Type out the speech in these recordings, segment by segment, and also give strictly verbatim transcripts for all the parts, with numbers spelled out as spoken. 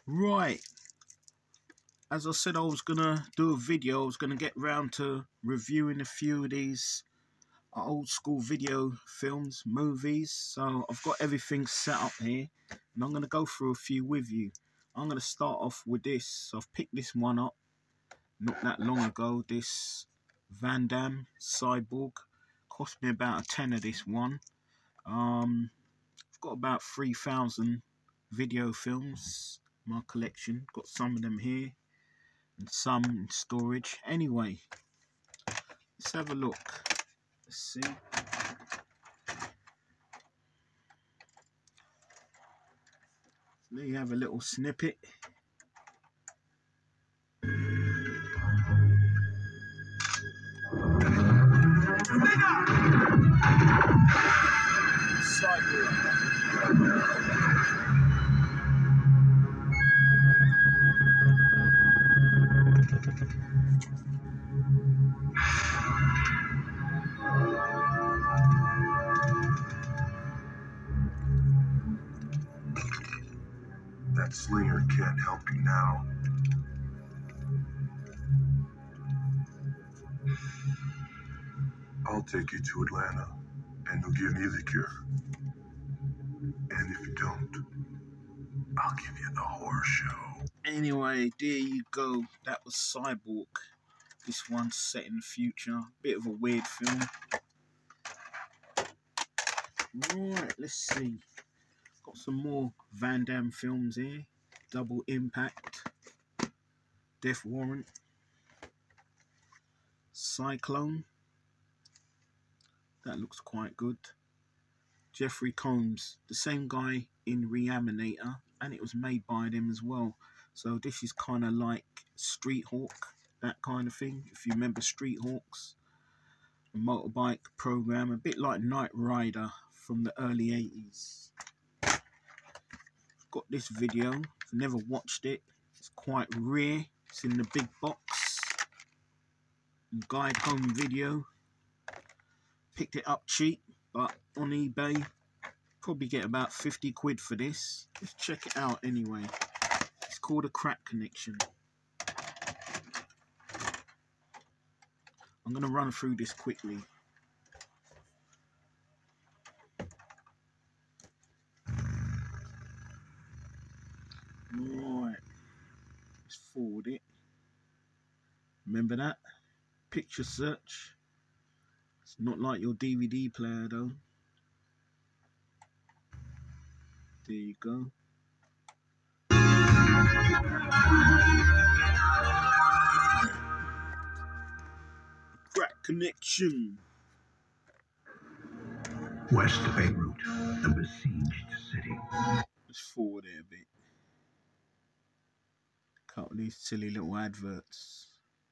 Right, as I said I was gonna do a video, I was gonna get round to reviewing a few of these old school video films, movies. So I've got everything set up here and I'm gonna go through a few with you. I'm gonna start off with this. So I've picked this one up not that long ago, this Van Damme Cyborg. Cost me about a tenner, this one. Um, I've got about three thousand video films in my collection. Got some of them here and some in storage. Anyway, let's have a look. Let's see. There you have a little snippet. That slinger can't help you now. I'll take you to Atlanta, and you'll give me the cure. And if you don't, I'll give you the horror show. Anyway, there you go. That was Cyborg. This one's set in the future. Bit of a weird film. Right, let's see. Got some more Van Damme films here. Double Impact, Death Warrant, Cyclone. That looks quite good. Jeffrey Combs, the same guy in Reanimator, and it was made by them as well. So this is kind of like Street Hawk, that kind of thing. If you remember Street Hawks, a motorbike program, a bit like Knight Rider from the early eighties. Got this video, I've never watched it. It's quite rare. It's in the big box. Guide home video. Picked it up cheap, but on eBay, probably get about fifty quid for this. Let's check it out anyway. It's called A Crack Connection. I'm gonna run through this quickly. Right, let's forward it. Remember that? Picture search. It's not like your D V D player though. There you go. Crack Connection. West of Beirut, the besieged city. Let's forward it a bit. Cut all these silly little adverts.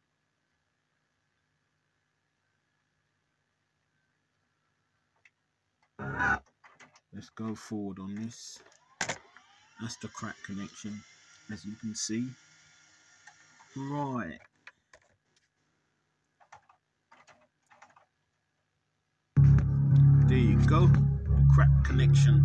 Let's go forward on this. That's the Crack Connection, as you can see. Right. There you go. The Crack Connection.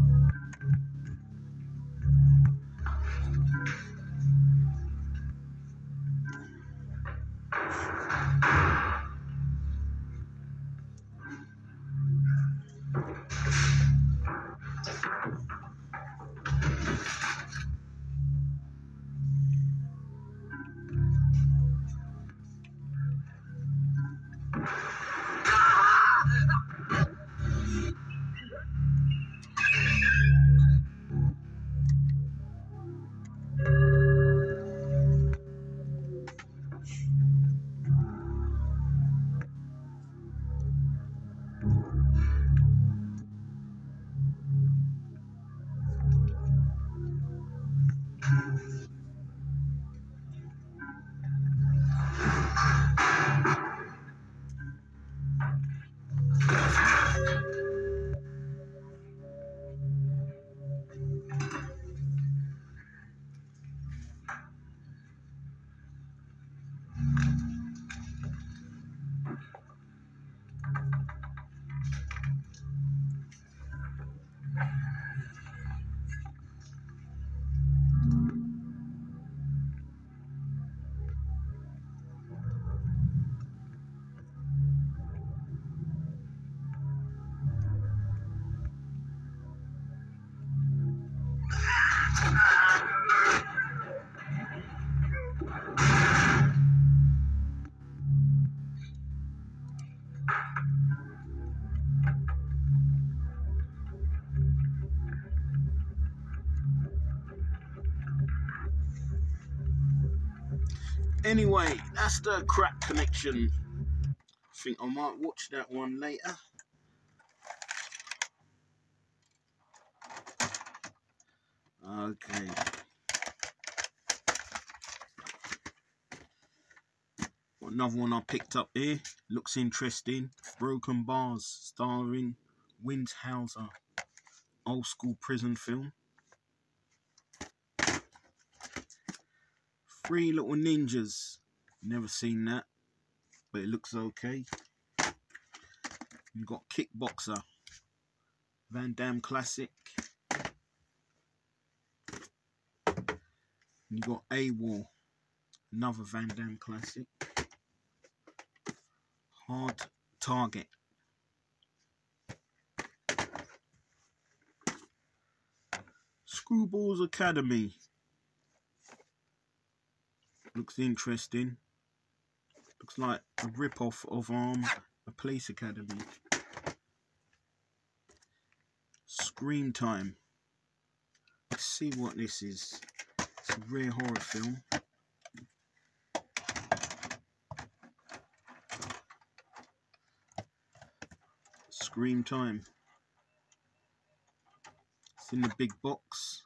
Anyway, that's the Crack Connection. I think I might watch that one later. Okay. Another one I picked up here. Looks interesting. Broken Bars, starring Wins Hauser. Old school prison film. Three Little Ninjas. Never seen that, but it looks okay. You've got Kickboxer. Van Damme classic. You got AWOL. Another Van Damme classic. Hard Target. Screwball's Academy. Looks interesting. Looks like a rip-off of um, a Police Academy. Scream Time. Let's see what this is. It's a rare horror film. Scream Time. It's in the big box.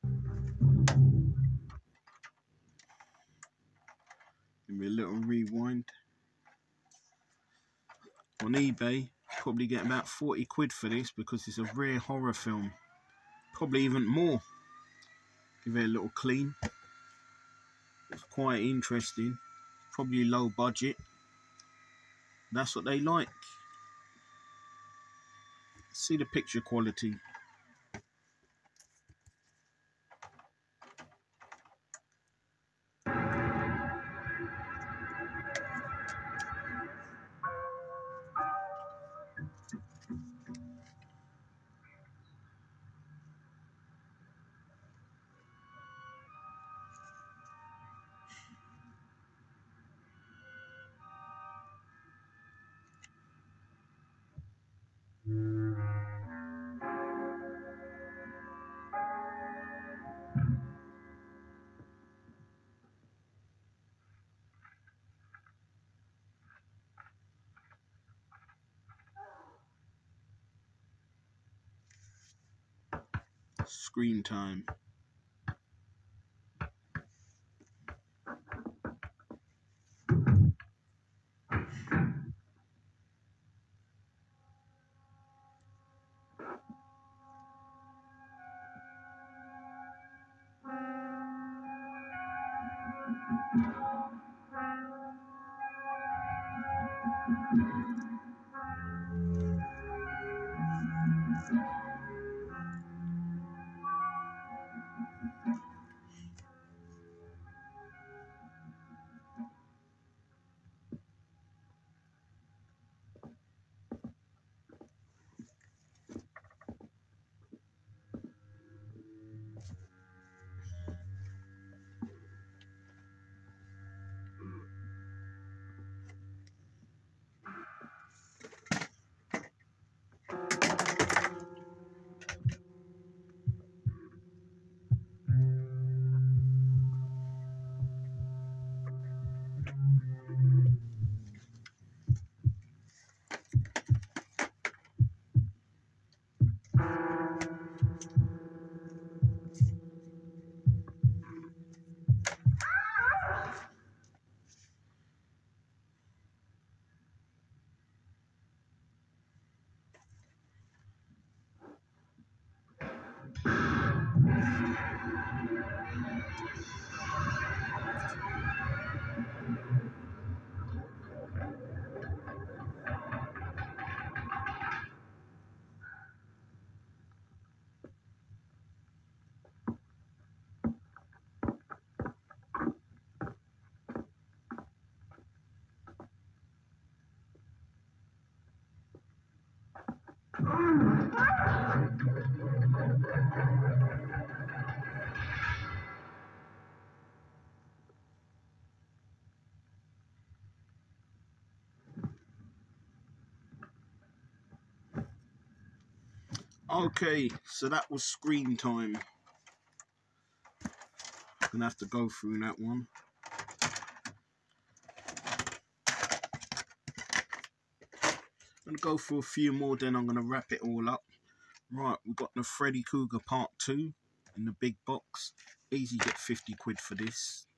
Give me a little rewind. On eBay, probably get about forty quid for this because it's a rare horror film. Probably even more. Give it a little clean. It's quite interesting. Probably low budget. That's what they like. See the picture quality. Screen Time. Okay, so that was Screen Time. I'm gonna have to go through that one. I'm gonna go through a few more, then I'm gonna wrap it all up. Right, we've got the Freddy Krueger Part two in the big box. Easy get fifty quid for this.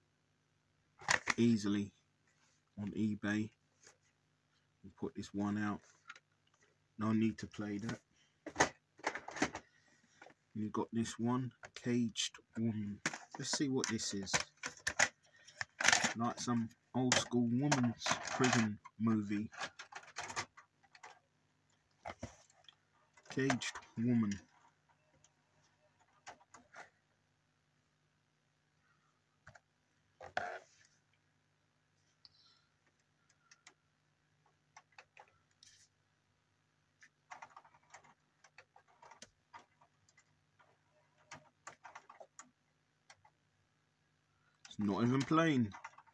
Easily on eBay. We'll put this one out. No need to play that. And you've got this one, Caged Woman. Let's see what this is. Like some old school woman's prison movie. Caged Woman. It's not even playing.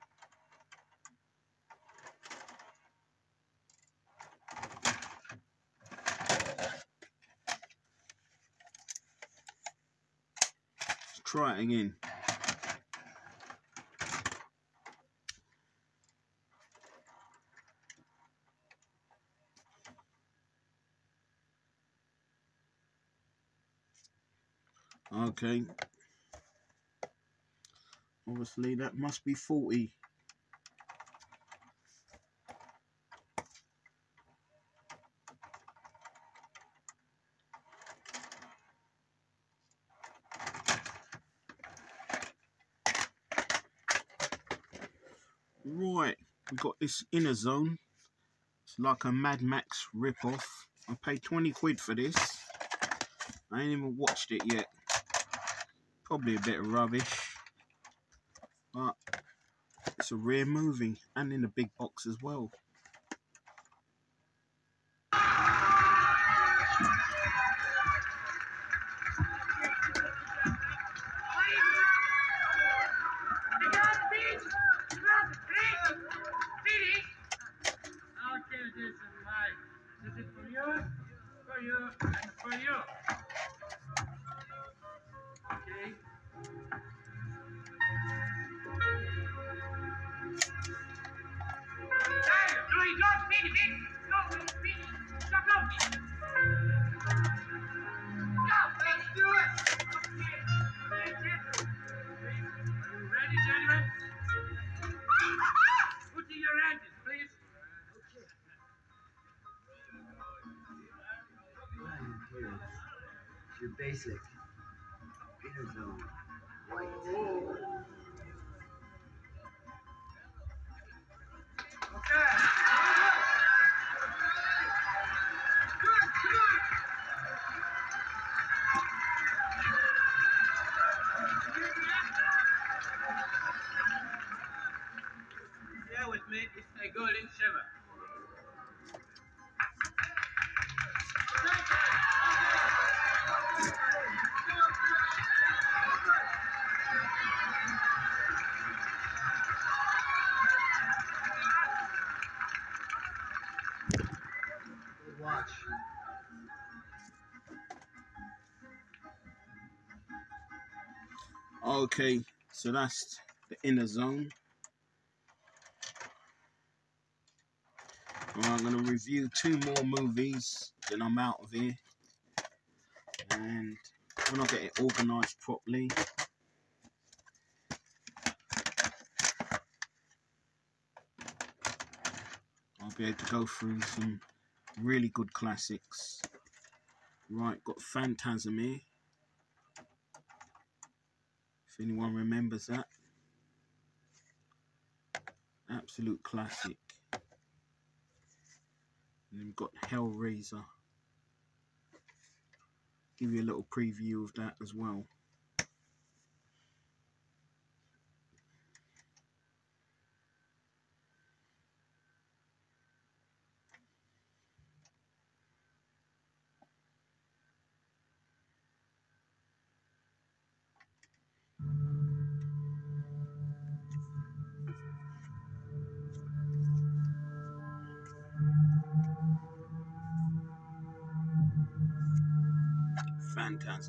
Let's try it again. Okay. Obviously that must be forty. Right, we got this Inner Zone. It's like a Mad Max rip-off. I paid twenty quid for this. I ain't even watched it yet. Probably a bit of rubbish. But it's a rare movie. And in the big box as well. This is for you, for you, and for you. Okay. Hey, no, you don't finish it. No, you finish. Stop looking. Go, let's do it. Okay. That's it. Okay. Are you ready, gentlemen? Put in your engines, please. Your basic Inner Zone white. Okay. Good, good. Share with me, it's a golden shiver. Good watch. Okay, so that's the Inner Zone. Well, I'm going to review two more movies, then I'm out of here. And when I get it organised properly, I'll be able to go through some really good classics. Right, got Phantasm here. If anyone remembers that. Absolute classic. And then we've got Hellraiser. Give you a little preview of that as well. Phantasm.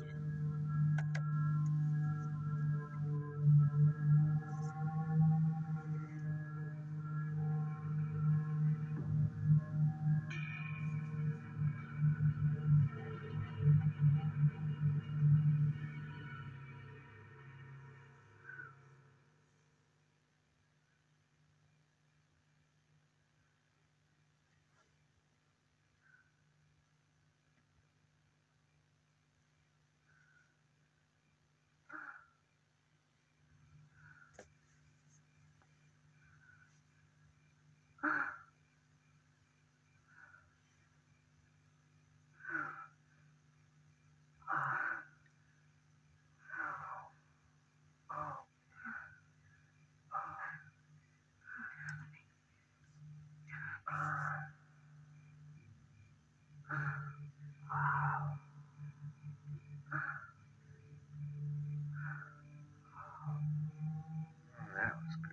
That was great.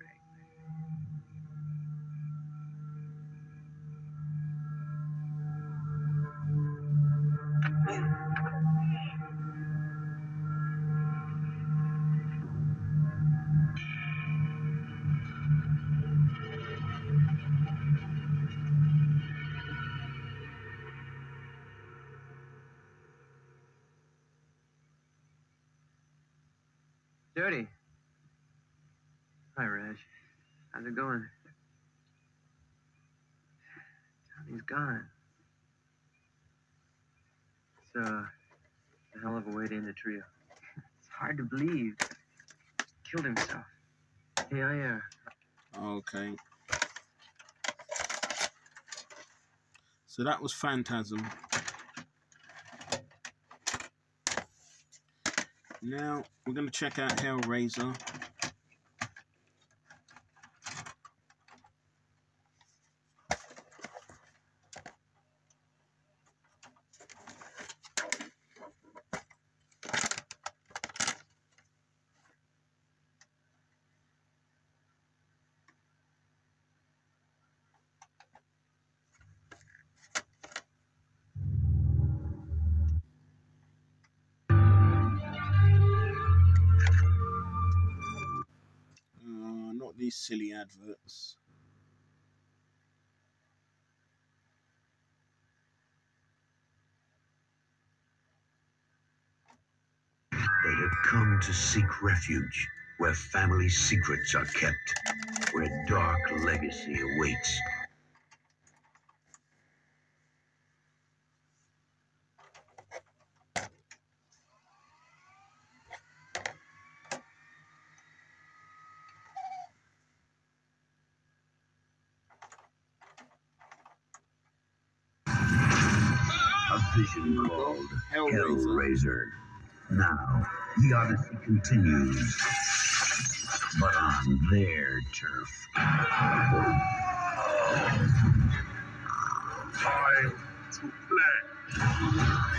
Jody. Hi, Reg. How's it going? Johnny's gone. It's uh, a hell of a way to end the trio. It's hard to believe. Killed himself. Hey, I, uh... Okay. So that was Phantasm. Now we're going to check out Hellraiser. These silly adverts. They have come to seek refuge where family secrets are kept, where dark legacy awaits. A vision called Hellraiser. Hellraiser. Now, the odyssey continues, but on their turf. Time to play.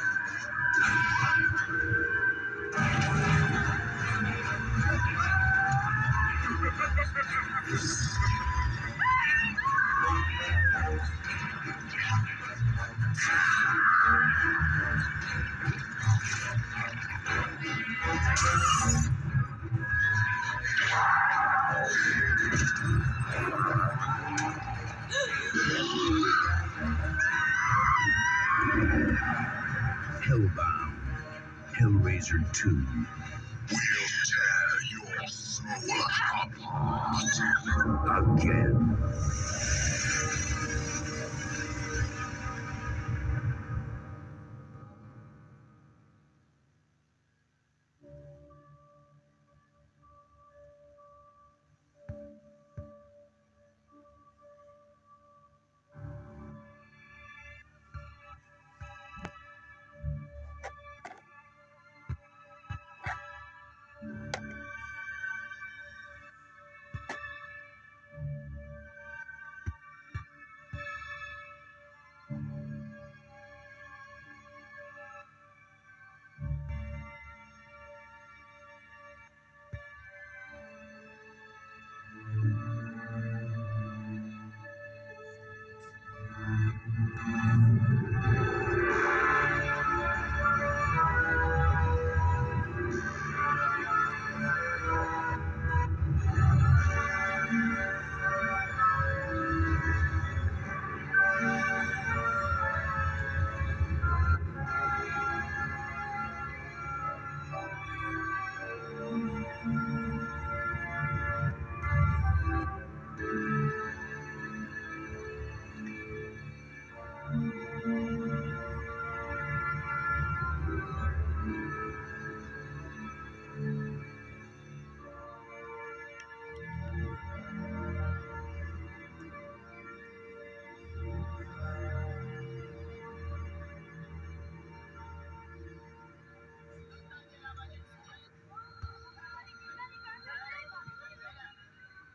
Hellbound. Hellraiser two. We'll tear your soul apart. Again.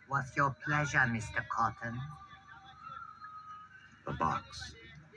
What's your pleasure, Mister Cotton? The box.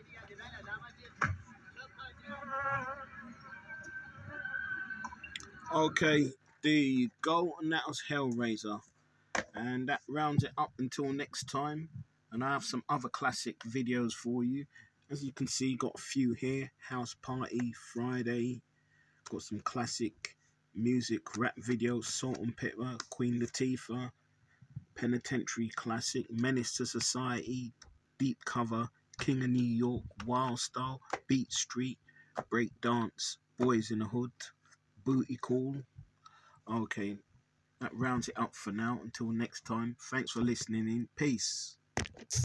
Okay, there you go, and that was Hellraiser. And that rounds it up until next time. And I have some other classic videos for you. As you can see, got a few here. House Party, Friday. Got some classic music, rap videos. Salt and Pepper, Queen Latifah. Penitentiary Classic, Menace to Society, Deep Cover, King of New York, Wild Style, Beat Street, Breakdance, Boys in the Hood, Booty Call. Okay, that rounds it up for now. Until next time, thanks for listening in. Peace.